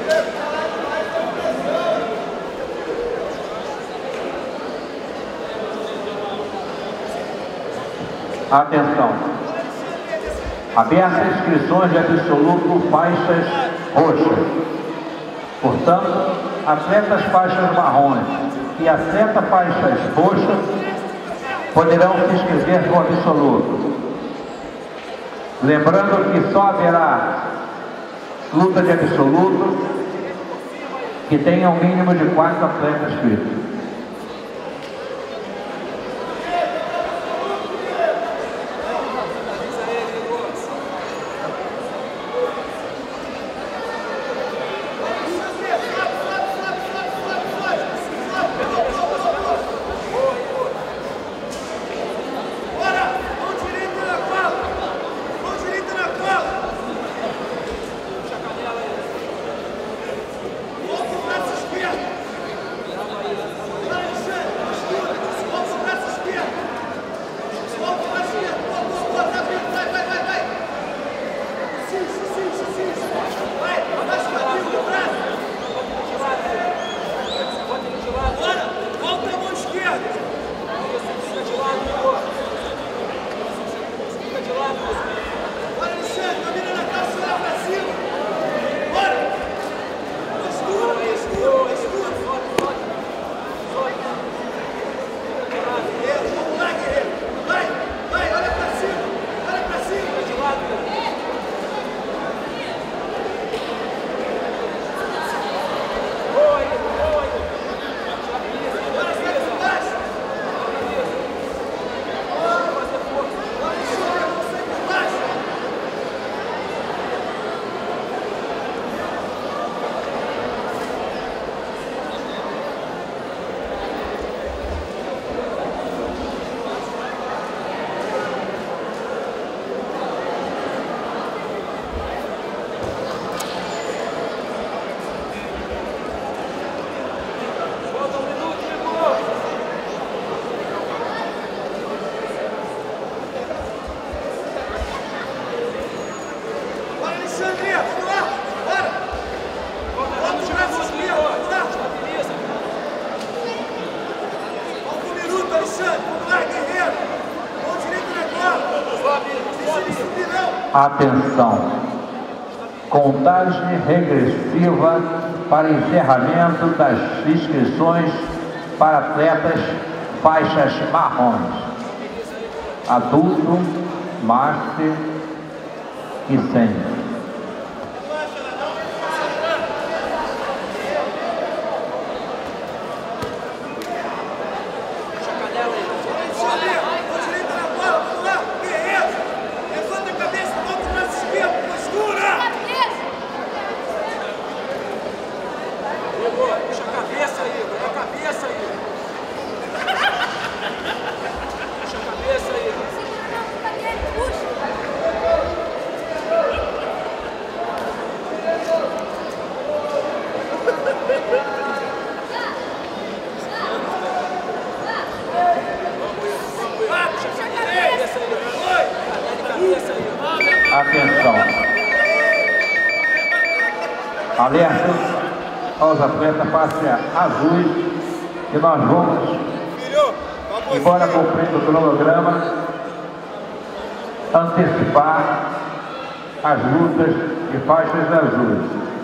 Atenção. Abertas inscrições de absoluto faixas roxas. Portanto, atletas faixas marrons e atleta faixas roxas poderão se inscrever no absoluto. Lembrando que só haverá luta de absoluto que tenha um mínimo de 4 atletas inscritos. Atenção, contagem regressiva para encerramento das inscrições para atletas faixas marrons, adulto, master e sênior. Puxa a cabeça aí, puxa a cabeça aí. Puxa a cabeça aí. Atenção. Alerta aos atletas faixa azuis e nós vamos, embora cumprindo o cronograma, antecipar as lutas de faixas azuis.